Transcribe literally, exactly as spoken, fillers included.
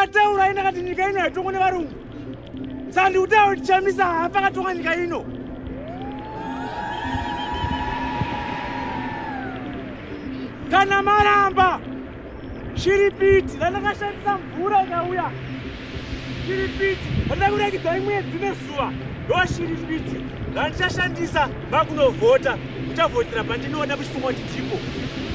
Taura ina kati nyika ino yatongo ne varungu. Sandi utawo Chamisa haafe akatonga nyika ino. Kana maramba. Shiripiti, kana kashandisa mvura ikauya. Shiripiti, kana kurekidza imwe dzine zuva. Ndo shiripiti. Ndichashandisa makunovhota. Uchavhotera pandinoona muchifungo chitipo.